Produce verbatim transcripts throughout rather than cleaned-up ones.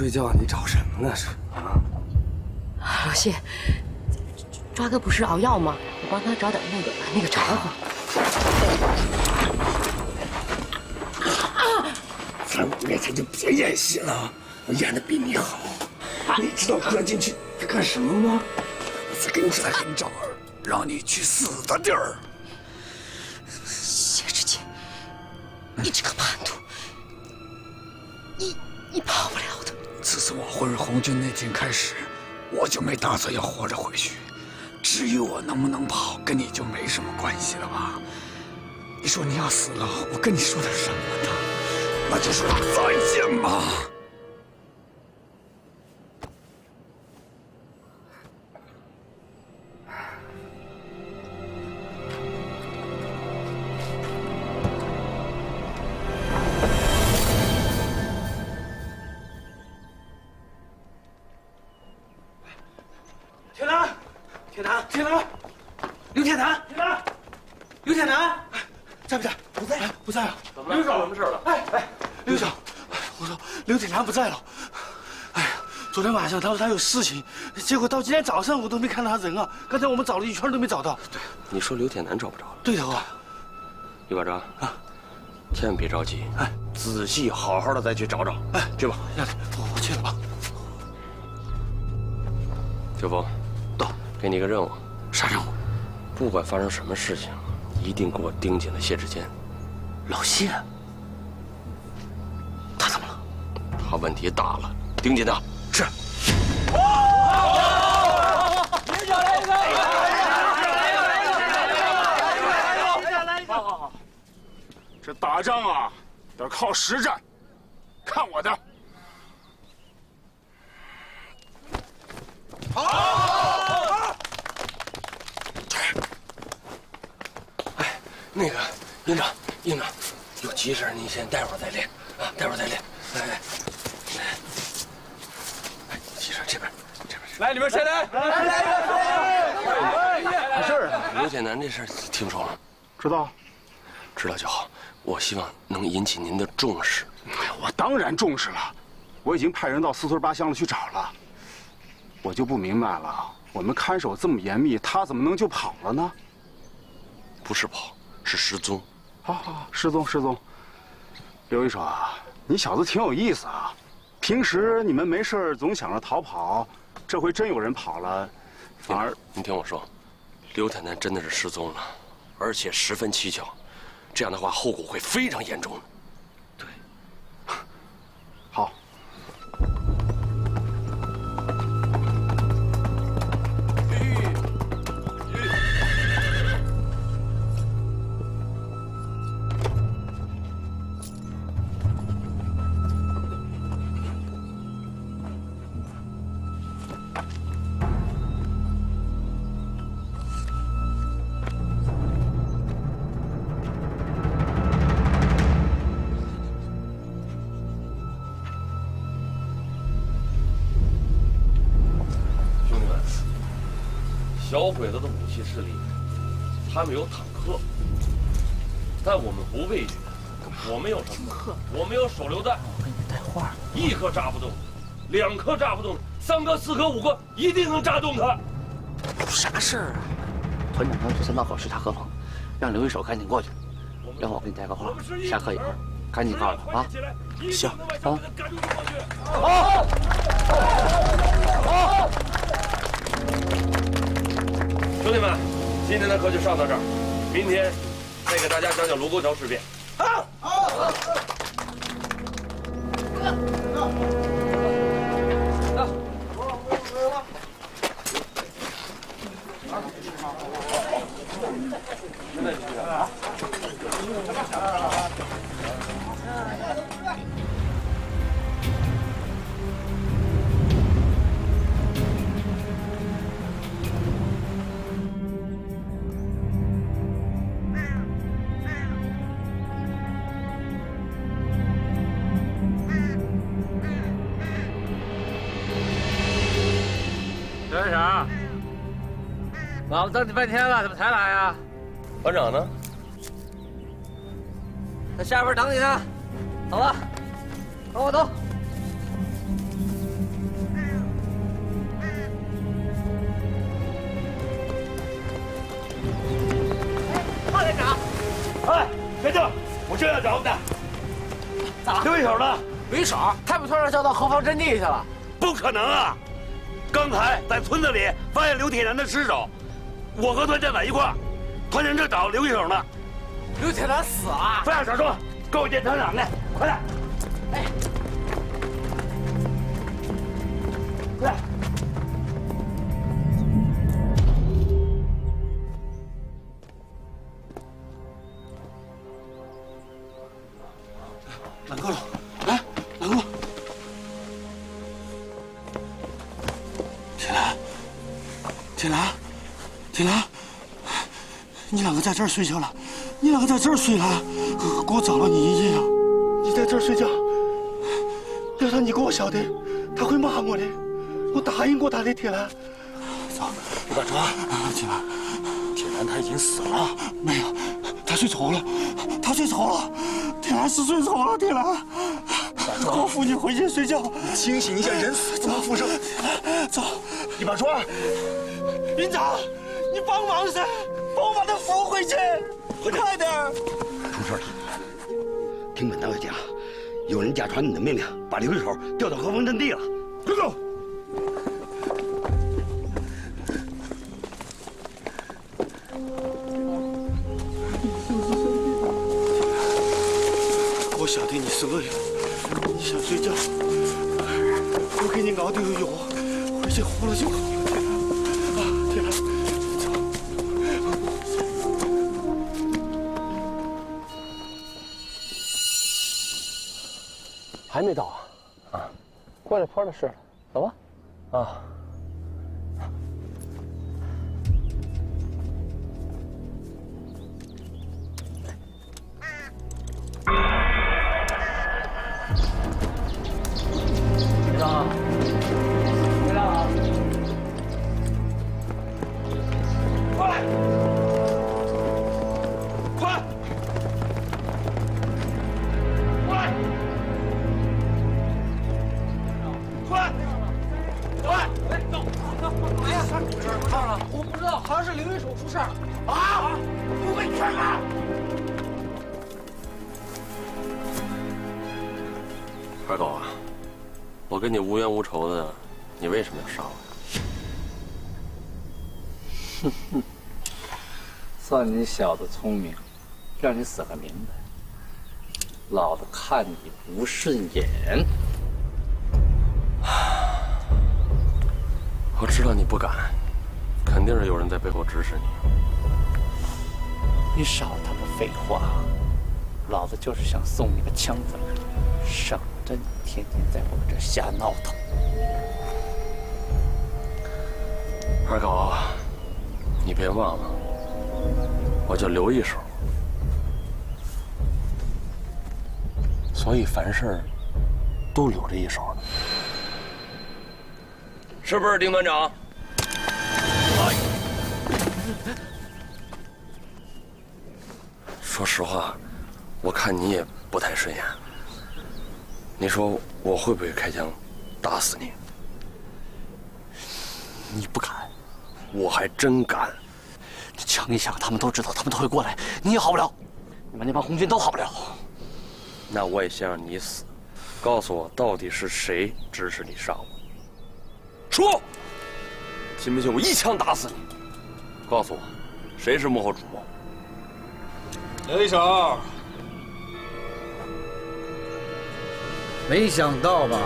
睡觉，你找什么呢？是啊？ 老谢，抓哥不是熬药吗？我帮他找点那个那个柴火。 在我面前就别演戏了，我演的比你好。你知道哥进去在干什么吗？我在给你在给你找儿，让你去死的地儿。 谢知节，你这个叛徒，你你跑不了的。 自从我混入红军那天开始，我就没打算要活着回去。至于我能不能跑，跟你就没什么关系了吧？你说你要死了，我跟你说点什么呢？那就说再见吧。 铁男，铁男，铁男，刘铁男，铁男，刘铁男，在不在？不在，不在了。 怎么了？出什么事了？ 哎哎，刘总，我说刘铁男不在了。哎呀，昨天晚上他说他有事情，结果到今天早上我都没看到他人啊。刚才我们找了一圈都没找到。 对，你说刘铁男找不着了？ 对头啊。 李把章啊，千万别着急，哎，仔细好好的再去找找。哎，去吧。 我我去了啊。 秋风，到，给你个任务。 啥任务？ 不管发生什么事情，一定给我盯紧了谢志坚。 老谢，他怎么了？ 他问题大了，盯紧他。 是。 好好好，这打仗啊，得靠实战，看我的。 好。哎，那个营长，营长，有急事您先待会儿再练啊，待会儿再练。哎哎哎，急事这边，这边。 来，里面谁来？来来来！ 啥事儿啊？刘铁男这事儿听说了？ 知道， 知道就好。我希望能引起您的重视。 我当然重视了，我已经派人到四村八乡了去找了。我就不明白了，我们看守这么严密，他怎么能就跑了呢？ 不是跑，是失踪。 好好好，失踪失踪。刘一手啊，你小子挺有意思啊。平时你们没事总想着逃跑，这回真有人跑了，反而…… 你听我说，刘铁男真的是失踪了，而且十分蹊跷。这样的话，后果会非常严重的。 对，好。 小鬼子的武器势力，他们有坦克，但我们不畏惧。我们有什么？我们有手榴弹。 我给你带话， 一颗炸不动，两颗炸不动，三颗、四颗、五颗，一定能炸动它。 啥事儿啊？团长让这次闹口视察何鹏，让刘一手赶紧过去。然后我给你带个话，下课以后赶紧告诉他啊。行啊。好。好。 兄弟们，今天的课就上到这儿，明天再给大家讲讲卢沟桥事变。好。好。 刘院长，老子等你半天了，怎么才来呀？ 团长呢？ 在下边等你呢。走吧，跟我走。 要找不的。 咋了？ 刘一手呢？ 刘一手，他被团长叫到后方阵地去了。 不可能啊！刚才在村子里发现刘铁男的尸首，我和团长在一块儿，团长正找刘一手呢。 刘铁男死了！ 废话少说，跟我见团长去，快点！哎，快！ 拦够了，来，拦够了。铁兰，铁兰，铁兰，你两个在这儿睡觉了，你两个在这儿睡了，给我找了你一夜呀！你在这儿睡觉，要让你给我晓得，他会骂我的，我答应过他的，铁兰。走，李百川，铁兰，铁兰他已经死了，没有，他睡着了，他睡着了。铁兰是睡着了，铁兰，我扶你回去睡觉。清醒一下，人死怎么复生？走，李把川，营长，你帮忙噻，帮我把他扶回去，快点！ 出事了，听本大伟讲，有人假传你的命令，把刘一手调到河峰阵地了。 快走！我晓得你是累了，你想睡觉，我给你熬点药，回去喝了就好了，铁兰。啊，铁兰，走。 还没到啊？啊，过来坡的事了，走吧。啊。 队长，队长， 过来，快，过来，快，快， 哎，走，哎呀，啥出事了？我不知道，好像是刘一手出事了。 啊！不会劝吗？ 二狗啊，我跟你无冤无仇的，你为什么要杀我？ 哼哼，算你小子聪明，让你死个明白。老子看你不顺眼。 我知道你不敢，肯定是有人在背后指使你。 你少他妈废话！老子就是想送你个枪子儿，省着你天天在我们这瞎闹腾。 二狗，你别忘了，我叫刘一手，所以凡事都留着一手呢，是不是，丁团长？哎，说实话，我看你也不太顺眼。你说我会不会开枪打死你？ 你不敢， 我还真敢。 你枪一响，他们都知道，他们都会过来，你也好不了，你们那帮红军都好不了。 那我也先让你死，告诉我到底是谁指使你杀我？说，信不信我一枪打死你？告诉我，谁是幕后主谋？ 刘一手，没想到吧？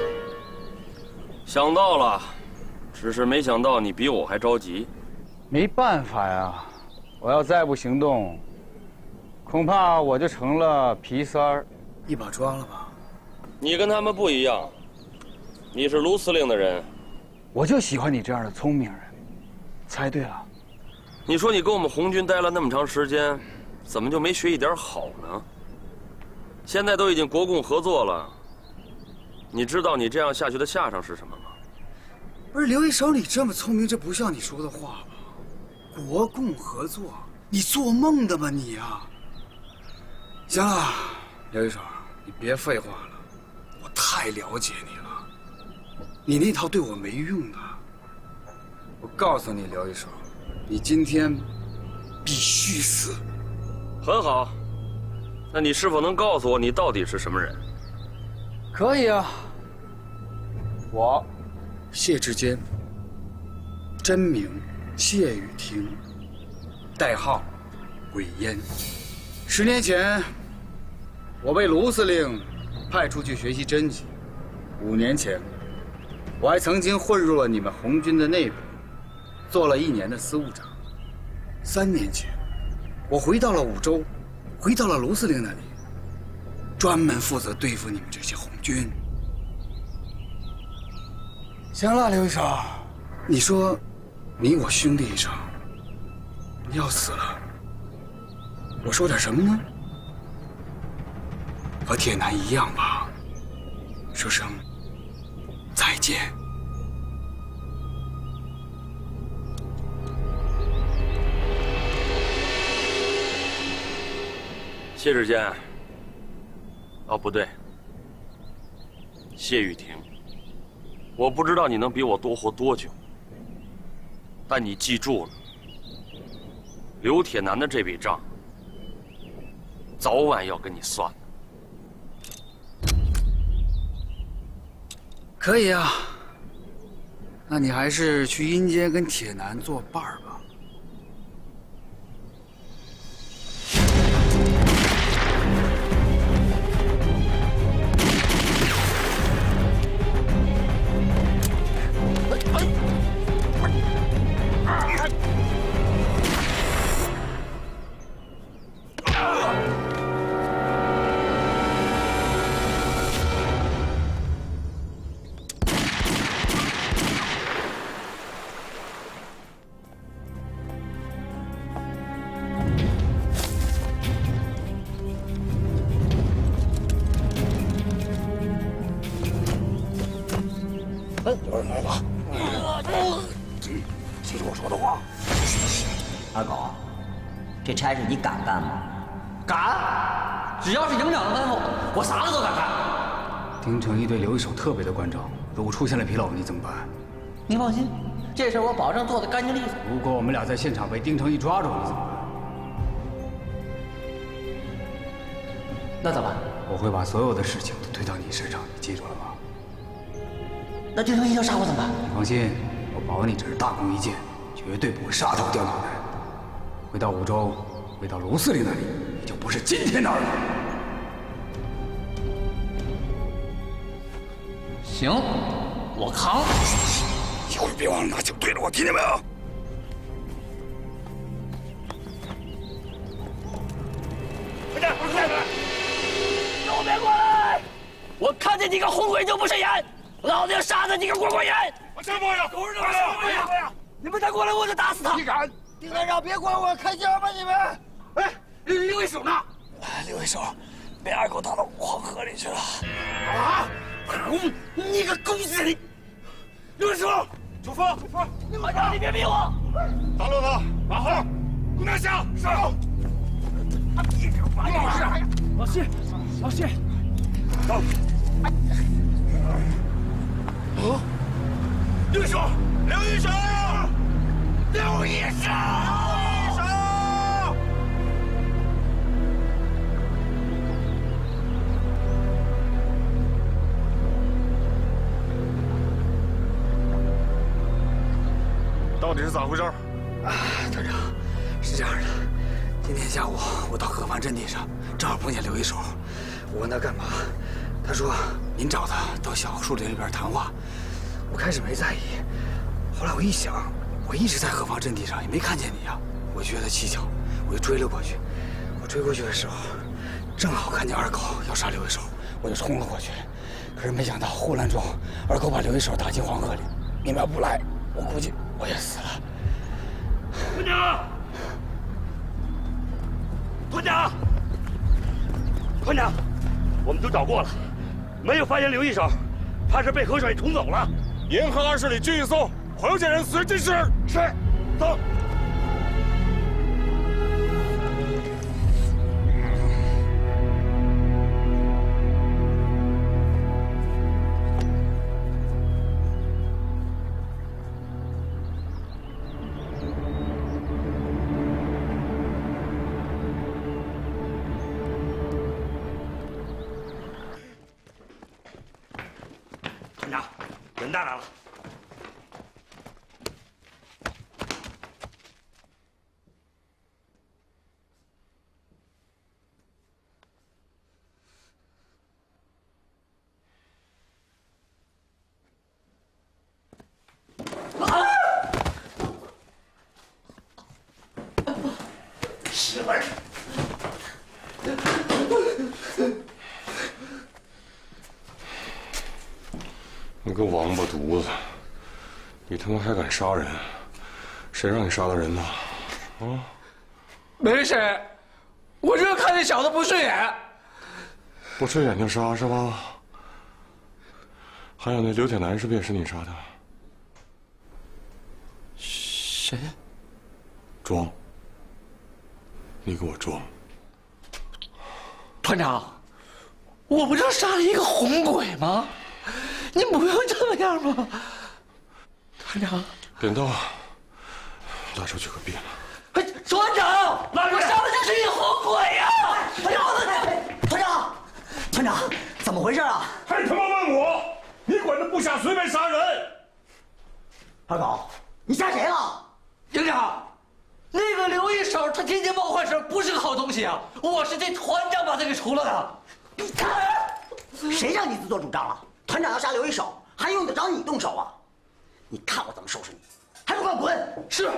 想到了，只是没想到你比我还着急。 没办法呀，我要再不行动，恐怕我就成了皮三儿。 一把抓了吧？ 你跟他们不一样，你是卢司令的人。 我就喜欢你这样的聪明人。猜对了。 你说你跟我们红军待了那么长时间，怎么就没学一点好呢？现在都已经国共合作了，你知道你这样下去的下场是什么吗？ 不是刘一手，你这么聪明，这不像你说的话吧？国共合作，你做梦的吧你呀！行了，刘一手，你别废话了，我太了解你了，你那套对我没用的。我告诉你，刘一手，你今天必须死。 很好， 那你是否能告诉我，你到底是什么人？ 可以啊，我谢志坚，真名谢雨婷，代号鬼烟。十年前，我被卢司令派出去学习侦缉。五年前，我还曾经混入了你们红军的内部，做了一年的司务长。三年前，我回到了五州，回到了卢司令那里，专门负责对付你们这些红军。行了，刘一手，你说，你我兄弟一场，你要死了，我说点什么呢？和铁男一样吧，说声再见。 谢志坚。哦，不对，谢雨婷。我不知道你能比我多活多久，但你记住了，刘铁男的这笔账，早晚要跟你算的。 可以啊，那你还是去阴间跟铁男作伴儿吧。 有人来了，记住我说的话。 二狗，这差事你敢干吗？敢！只要是营长的吩咐，我啥事都敢干。 丁成一对刘一手特别的关照，如果出现了纰漏，你怎么办？ 你放心，这事我保证做得干净利索。 如果我们俩在现场被丁成一抓住，你怎么办？ 那咋办？ 我会把所有的事情都推到你身上，你记住了吗？ 那丁成一要杀我怎么办？ 你放心，我保你这是大功一件，绝对不会杀头掉脑袋。回到五州，回到卢司令那里，你就不是今天的二狗。 行，我扛。 一会儿别忘了拿酒对着我，听见没有？ 快点，快点！给我别过来！我看见你个红鬼就不是眼！老子要杀死你个滚滚眼！ 我什么呀？狗日的！ 哎呀！你们再过来，我就打死他！ 你敢？ 丁团长，别管我，开枪吧你们！ 哎，刘一手呢？ 刘一手被二狗打到黄河里去了。 啊！你个狗日的！刘一手，出发！出发！ 团长，你别逼我！ 大路子，马后，顾南下，上！你这个玩意儿！ 老谢，老谢， 走！哦，刘一手，刘一手，刘一手，刘一手！到底是咋回事？ 啊，团长，是这样的，今天下午我到河防阵地上，正好碰见刘一手，我问他干嘛，他说您找他到小树林里边谈话。我开始没在意，后来我一想，我一直在河防阵地上，也没看见你呀，我觉得蹊跷，我就追了过去。我追过去的时候，正好看见二狗要杀刘一手，我就冲了过去。可是没想到混乱中，二狗把刘一手打进黄河里，你们要不来，我估计我也死了。 团长，团长，团长，我们都找过了，没有发现刘一手，怕是被河水冲走了。沿河二十里军一搜，黄家人随军师。是，走。 混蛋来了！ 媳妇儿， 你个王八犊子！你他妈还敢杀人？谁让你杀的人呢？啊？ 没谁，我就是看那小子不顺眼。 不顺眼就杀是吧？还有那刘铁男是不是也是你杀的？ 谁？ 装！你给我装！ 团长，我不就杀了一个红鬼吗？您不用这么样吗？团长， 扁豆，拉出去个毙了！ 哎，团长，我杀的就是一红鬼呀！ 团长，团长，团长，怎么回事啊？ 还他妈问我？你管着部下随便杀人？ 二狗，你杀谁了？ 营长。那个刘一手，他天天冒坏事，不是个好东西啊！我是这团长把他给除了的。 你看，谁让你自作主张了？团长要杀刘一手，还用得着你动手啊？你看我怎么收拾你！还不快滚！ 是。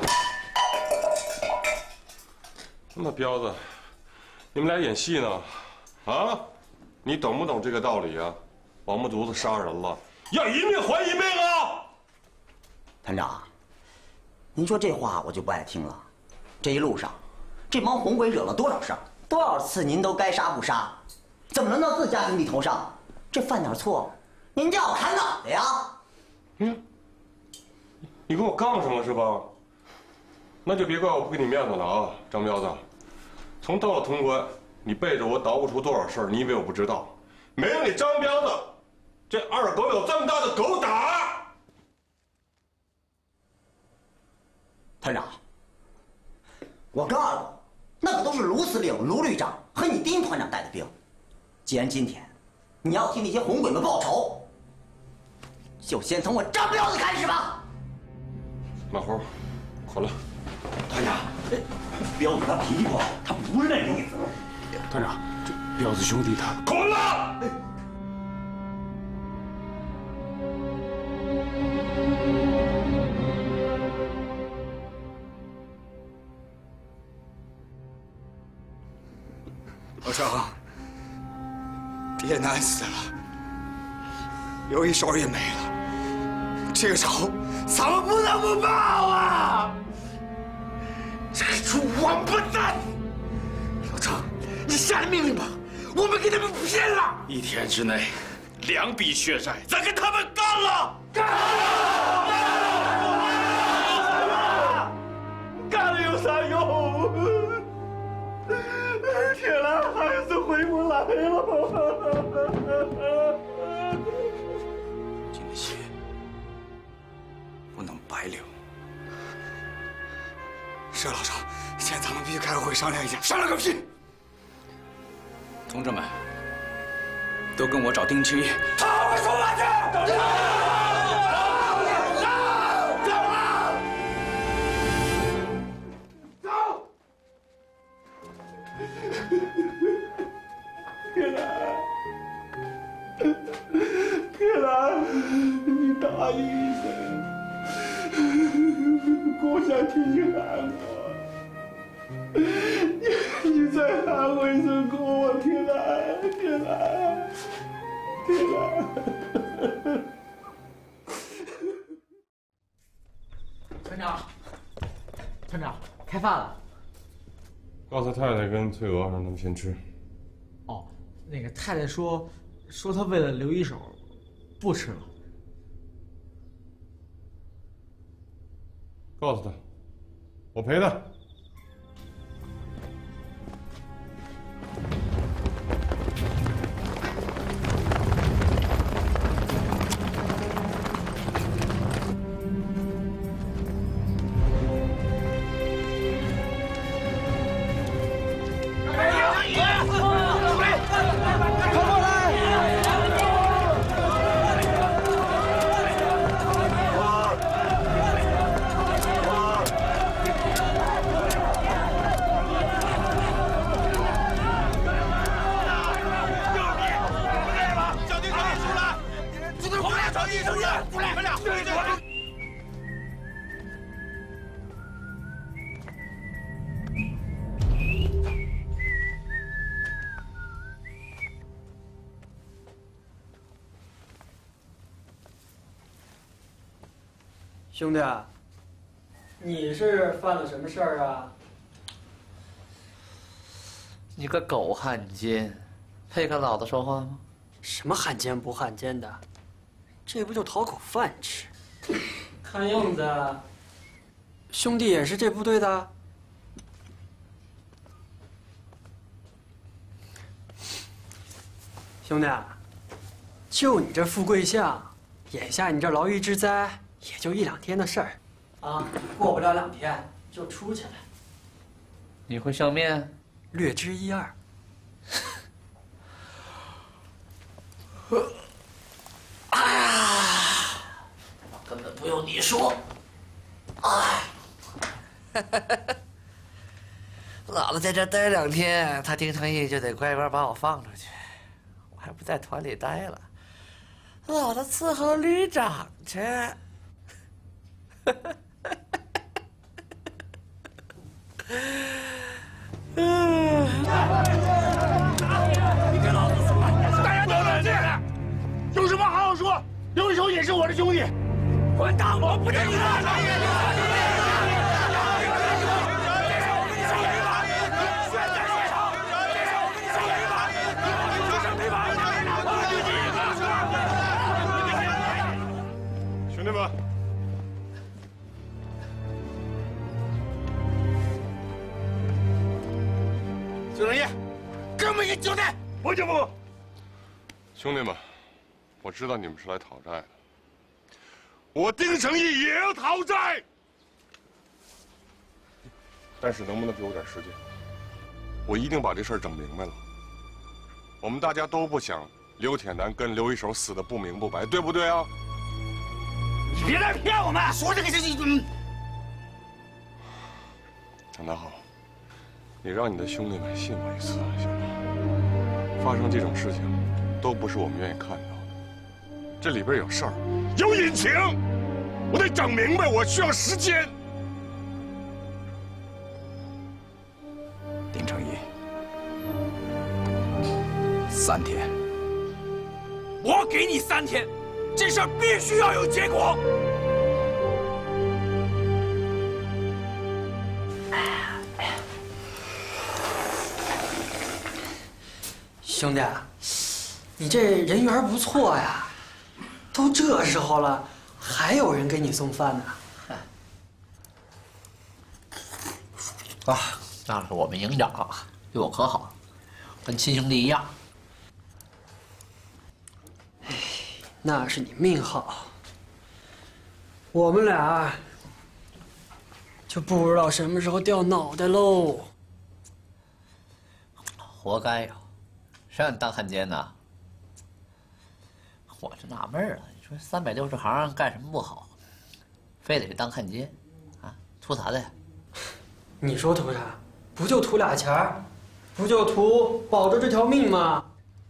那么彪子，你们俩演戏呢？啊？你懂不懂这个道理啊？王八犊子杀人了，要一命还一命啊！ 团长，您说这话我就不爱听了。这一路上，这帮红鬼惹了多少事儿？多少次您都该杀不杀，怎么轮到自家兄弟头上？这犯点错，您就要砍脑袋呀！ 嗯，你跟我杠上了是吧？那就别怪我不给你面子了啊，张彪子。从到了潼关，你背着我捣鼓出多少事儿，你以为我不知道？没有你张彪子，这二狗有这么大的狗胆儿！ 团长。我跟二狗，那可都是卢司令、卢旅长和你丁团长带的兵。既然今天你要替那些红鬼们报仇，就先从我张彪子开始吧。 马猴，捆了。 团长，彪子他脾气不好，他不是那个意思。 团长，这彪子兄弟他捆了。 老张，爹难死了，刘一手也没了，这个仇咱们不能不报啊！这个猪王八蛋！老张，你下了命令吧，我们给他们骗了。 一天之内，两笔血债，咱跟他们干了！ 干了！干了有啥用？铁兰还是回不来了。 今天血不能白流。是老张，现在咱们必须开个会商量一下。商量个屁！同志们，都跟我找丁七。 他会出马去！铁兰，铁兰，你答应一声，我想听你喊我，你你再喊我一声我，铁兰，铁兰，铁兰。 团长，团长，开饭了。 告诉太太跟翠娥，让他们先吃。 哦，那个太太说，说她为了刘一手，不吃了。 告诉他，我陪他。 兄弟，你是犯了什么事儿啊？ 你个狗汉奸，配跟老子说话吗？ 什么汉奸不汉奸的，这不就讨口饭吃？看样子，兄弟也是这部队的。兄弟，就你这富贵相，眼下你这牢狱之灾也就一两天的事儿，啊，过不了两天就出去了。 你会相面？ 略知一二。 哎呀，根本不用你说。哎，老子在这待两天，他丁成义就得乖乖把我放出去，我还不在团里待了，老子伺候旅长去。 大家都冷静，有什么好好说。刘一手也是我的兄弟。混蛋，我不听你的。兄弟们， 丁成义，这么一交代， 不就不。 兄弟们，我知道你们是来讨债的，我丁成义也要讨债，但是能不能给我点时间？我一定把这事儿整明白了。我们大家都不想刘铁男跟刘一手死的不明不白，对不对啊？ 你别再骗我们！说这个事情， 张大浩，你让你的兄弟们信我一次，行吗？发生这种事情，都不是我们愿意看到的。这里边有事儿，有隐情，我得整明白，我需要时间。 丁成义，三天。 我给你三天，这事儿必须要有结果。 兄弟，你这人缘不错呀，都这时候了，还有人给你送饭呢。 啊，那是我们营长，对我可好，跟亲兄弟一样。 哎，那是你命好。我们俩就不知道什么时候掉脑袋喽。 活该呀！谁让你当汉奸呢？我就纳闷了，你说三百六十行干什么不好，非得当汉奸，啊，图啥的呀？ 你说图啥？不就图俩钱儿，不就图保住这条命吗？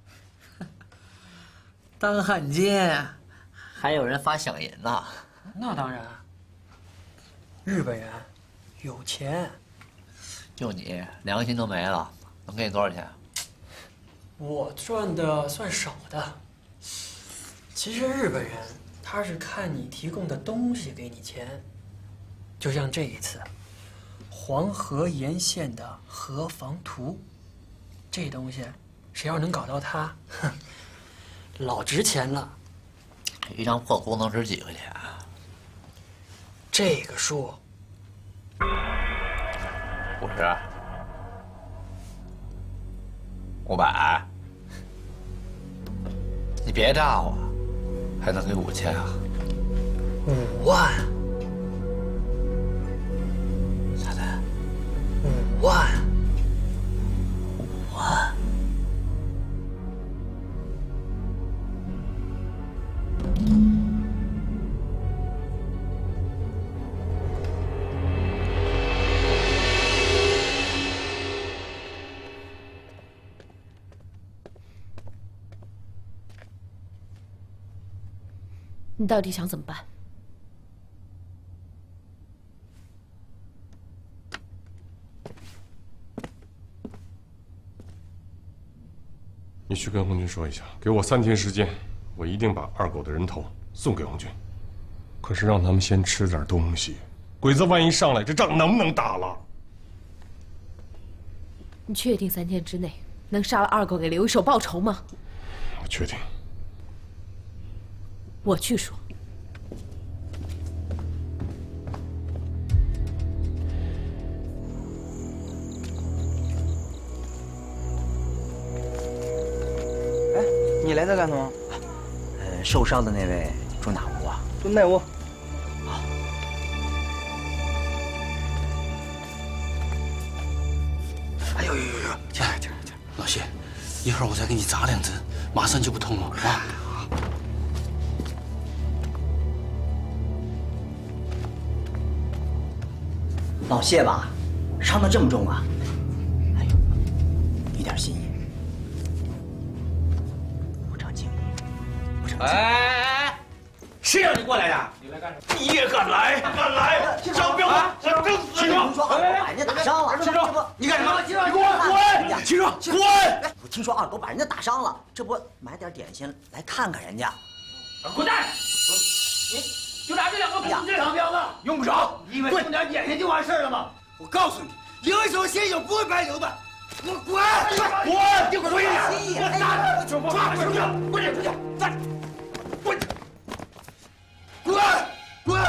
当汉奸，还有人发饷银呢。 那当然，日本人有钱。 就你良心都没了，能给你多少钱？ 我赚的算少的。其实日本人他是看你提供的东西给你钱，就像这一次，黄河沿线的河防图，这东西谁要能搞到它，哼，老值钱了。 一张破图能值几块钱？ 这个数五十、五百，你别诈我，还能给五千啊？ 五万， 咋的？ 五万， 五万。 你到底想怎么办？ 你去跟红军说一下，给我三天时间，我一定把二狗的人头送给红军。 可是让他们先吃点东西，鬼子万一上来，这仗能不能打了？ 你确定三天之内能杀了二狗给刘一手报仇吗？ 我确定。 我去说。 哎，你来这干什么？ 呃，受伤的那位住哪屋啊？ 住那屋。 哎呦呦呦呦！进来进来进来！老谢，一会儿我再给你扎两针，马上就不痛了啊！ 老谢吧，伤得这么重啊！哎呦，一点心意，不长敬意，不长敬意。 哎，谁让你过来的？你来干什么？你也敢来？敢来？张彪，我整死你！ 听说二狗把人家打伤了， 秦爽，你干什么？ 秦爽， 你给我滚！秦爽，滚！ 我听说二狗把人家打伤了，这不买点点心来看看人家。 滚蛋！你就拿这两个工具，张彪子用不着。你以为送点点心就完事了吗？我告诉你，留一手血影不会白流的。我滚！滚！你滚一点！我打！抓出去！滚出去！站！滚！滚！滚！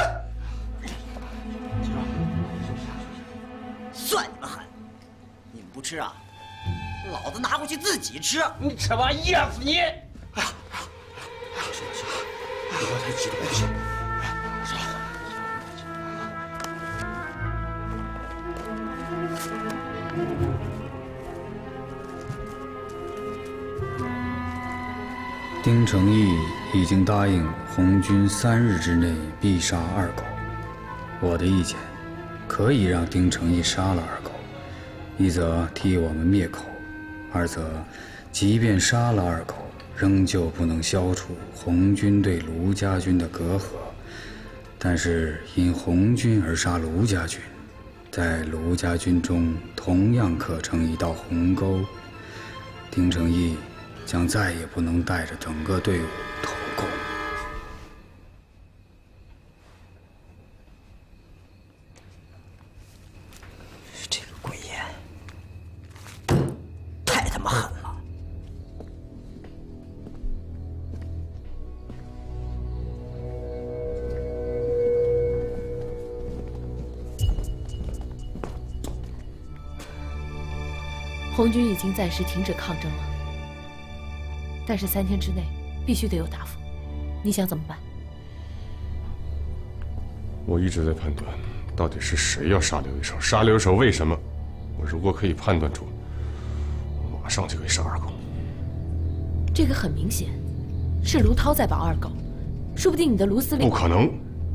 算你们狠！你们不吃啊，老子拿回去自己吃。 你吃完噎死你！哎呀， 行了行了，你不要太激动，行。是吧？ 丁承义已经答应红军三日之内必杀二狗。我的意见，可以让丁承义杀了二狗，一则替我们灭口，二则即便杀了二狗，仍旧不能消除红军对卢家军的隔阂。但是因红军而杀卢家军，在卢家军中同样可成一道鸿沟。丁承义将再也不能带着整个队伍投共。 这个鬼爷太他妈狠了！ 红军已经暂时停止抗争了。 但是三天之内必须得有答复，你想怎么办？ 我一直在判断，到底是谁要杀刘一手？杀刘一手为什么？我如果可以判断出，我马上就可以杀二狗。 这个很明显，是卢涛在保二狗，说不定你的卢司令…… 不可能，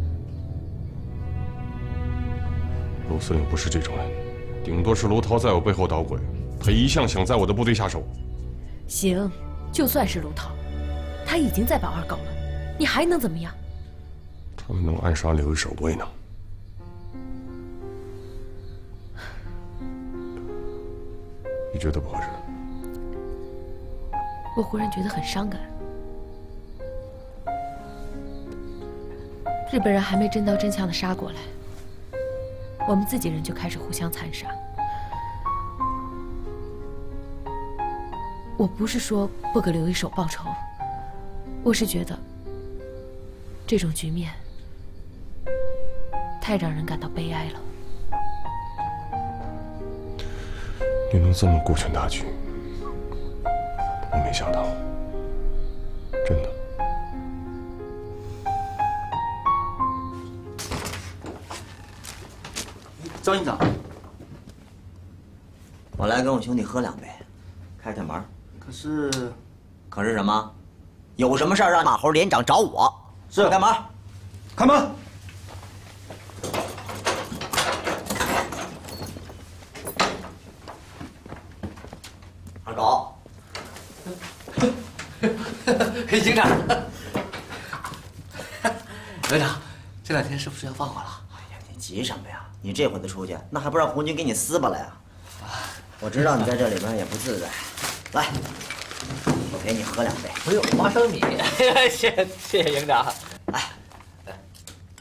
卢司令不是这种人，顶多是卢涛在我背后捣鬼，他一向想在我的部队下手。 行。 就算是卢涛，他已经在保二狗了，你还能怎么样？ 他们能暗杀刘一手，我也能。你觉得不合适？ 我忽然觉得很伤感。日本人还没真刀真枪的杀过来，我们自己人就开始互相残杀。 我不是说不给刘一手报仇，我是觉得这种局面太让人感到悲哀了。 你能这么顾全大局，我没想到，真的。 张营长，我来跟我兄弟喝两杯，开开门。 可是， 可是什么？有什么事儿让马猴连长找我？是，开门， 开门。 二狗， 营长，营长，这两天是不是要放我了？ 哎呀，你急什么呀？你这回子出去，那还不让红军给你撕巴了呀？我知道你在这里边也不自在。 来，我陪你喝两杯。 我有花生米，谢谢谢营长。 来，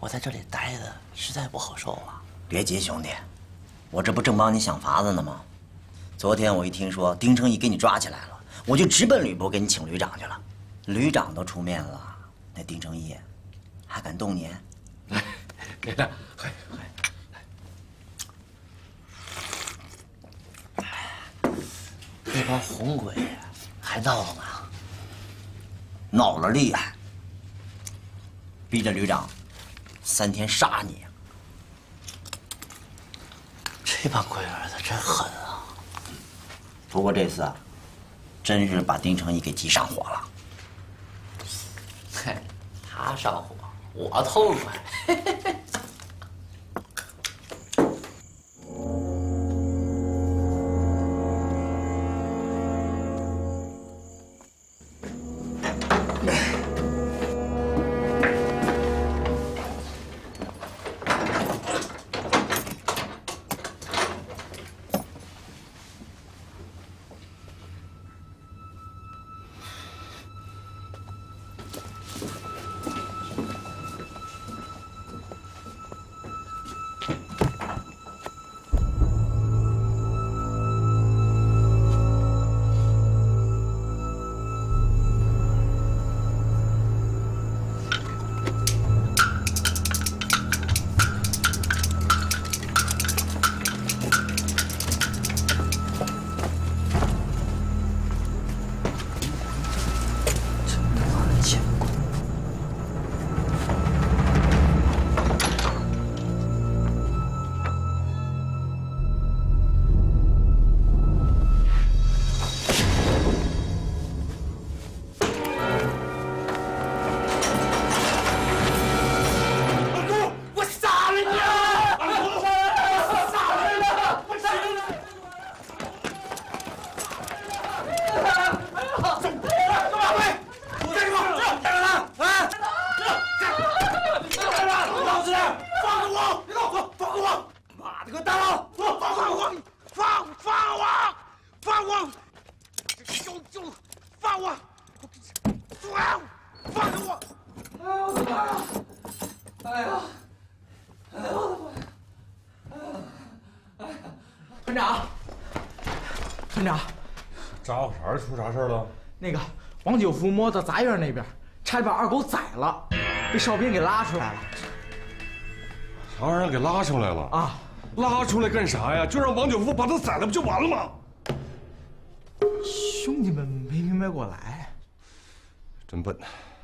我在这里待的实在不好受啊。 别急，兄弟，我这不正帮你想法子呢吗？昨天我一听说丁成义给你抓起来了，我就直奔吕布给你请旅长去了。旅长都出面了，那丁成义还敢动你？ 来，给他，快快！这帮红鬼还闹呢， 闹了厉害，逼着旅长三天杀你。 这帮鬼儿子真狠啊！ 不过这次啊，真是把丁成义给急上火了。 嘿，他上火，我痛快。 团长，团长， 咋回事？出啥事了？ 那个王九福摸到杂院那边，差点把二狗宰了，被哨兵给拉出来了。 啥让人给拉出来了？ 啊， 拉出来干啥呀？就让王九福把他宰了不就完了吗？ 兄弟们没明白过来。 真笨。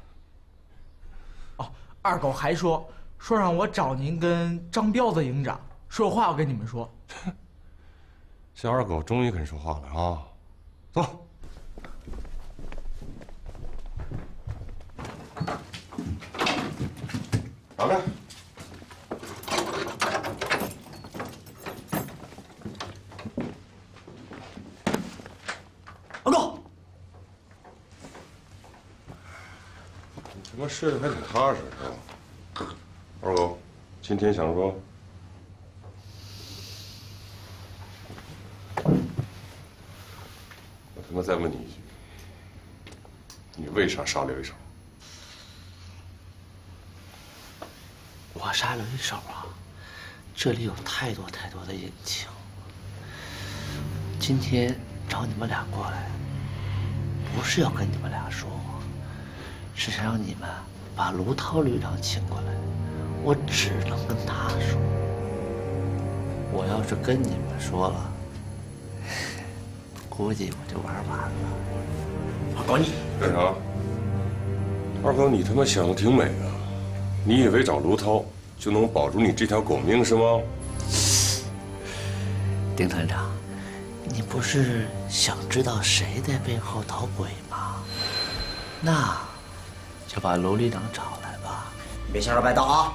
哦，二狗还说说让我找您跟张彪子营长说有话要跟你们说。 小二狗终于肯说话了啊！走。打开。 二狗， 你他妈睡得还挺踏实是吧？二狗，今天想说。我他妈再问你一句，你为啥杀刘一手？ 我杀刘一手啊，这里有太多太多的隐情。今天找你们俩过来，不是要跟你们俩说，是想让你们把卢涛旅长请过来。我只能跟他说，我要是跟你们说了，估计我就玩完了。 二狗你干啥？二狗，你他妈想的挺美啊！你以为找卢涛就能保住你这条狗命是吗？ 丁团长，你不是想知道谁在背后捣鬼吗？那就把卢旅长找来吧。 你别瞎说白道啊！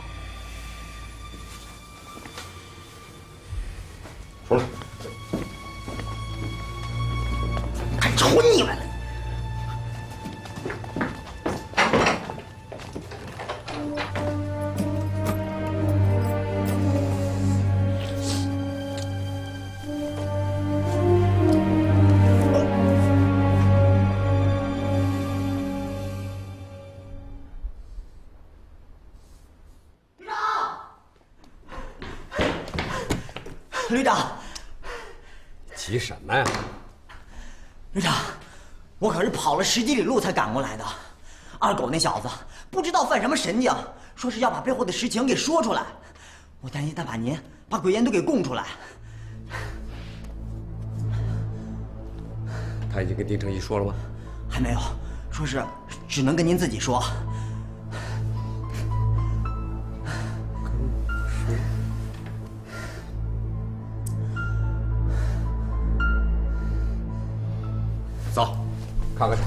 出来！ 还瞅你们了！ 旅长， 急什么呀？ 旅长，我可是跑了十几里路才赶过来的。二狗那小子不知道犯什么神经，说是要把背后的实情给说出来。我担心他把您把鬼烟都给供出来。 他已经跟丁成一说了吗？ 还没有，说是只能跟您自己说。 走，看看去。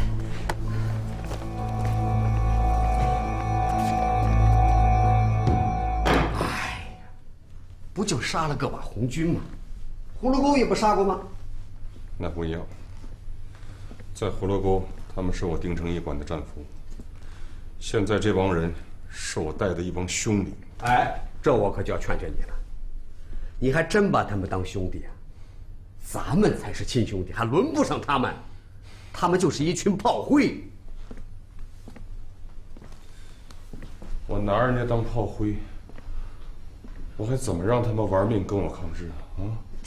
哎呀，不就杀了个把红军吗？葫芦沟也不杀过吗？ 那不一样。在葫芦沟，他们是我丁成一管的战俘。现在这帮人是我带的一帮兄弟。 哎，这我可就要劝劝你了。你还真把他们当兄弟啊？咱们才是亲兄弟，还轮不上他们。他们就是一群炮灰。 我拿人家当炮灰，我还怎么让他们玩命跟我抗日啊？啊！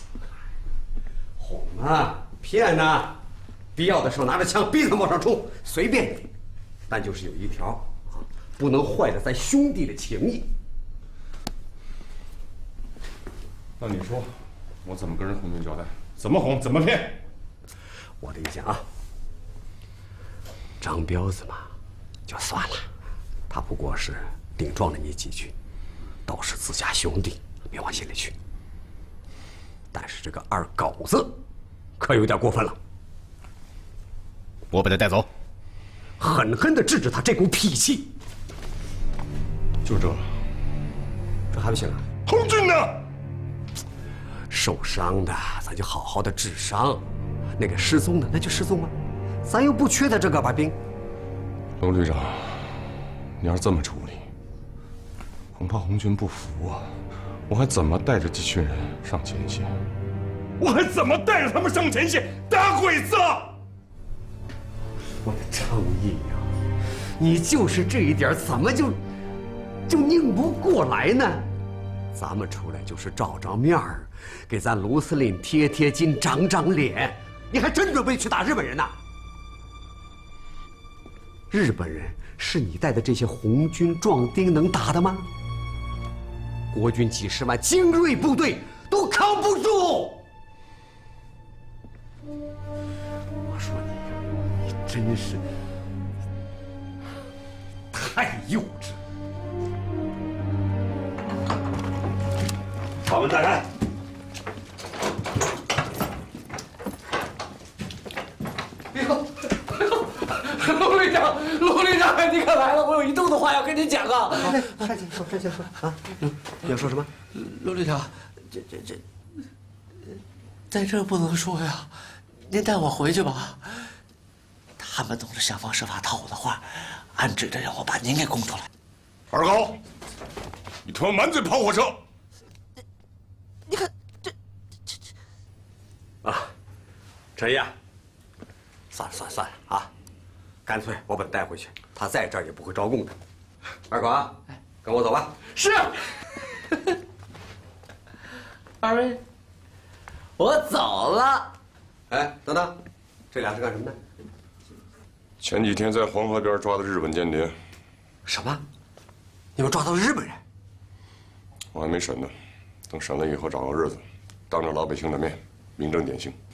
哄啊，骗啊，必要的时候拿着枪逼他往上冲，随便你。但就是有一条啊，不能坏了咱兄弟的情谊。 那你说，我怎么跟人红军交代？怎么哄？怎么骗？ 我跟你讲啊，张彪子嘛，就算了，他不过是顶撞了你几句，都是自家兄弟，别往心里去。但是这个二狗子，可有点过分了。我把他带走，狠狠地治治他这股脾气。 就这， 这还不行啊？ 红军呢？ 受伤的，咱就好好的治伤；那个失踪的，那就失踪啊，咱又不缺他这个把兵。 龙旅长，你要是这么处理，恐怕红军不服啊！我还怎么带着这群人上前线？我还怎么带着他们上前线打鬼子？ 我的成义呀，你就是这一点，怎么就就拧不过来呢？咱们出来就是照照面儿，给咱卢司令贴贴金、长长脸。你还真准备去打日本人呐？日本人是你带的这些红军壮丁能打的吗？国军几十万精锐部队都扛不住。我说你，你真是太幼稚。 把门打开。 哎呦，哎呦，陆旅长，陆旅长，你可来了！我有一肚子话要跟你讲啊！ 上去说，上去说啊！你要说什么？ 陆旅长，这这这，在这儿不能说呀，您带我回去吧。他们都是想方设法套我的话，暗指着让我把您给供出来。 二狗，你他妈满嘴跑火车！ 你看这这这啊，陈毅啊，算了算了算了啊，干脆我把他带回去，他在这儿也不会招供的。二狗啊，跟我走吧。 是。二位，我走了。 哎，等等，这俩是干什么的？ 前几天在黄河边抓的日本间谍。 什么？你们抓到了日本人？ 我还没审呢，等审了以后找个日子，当着老百姓的面明正典刑。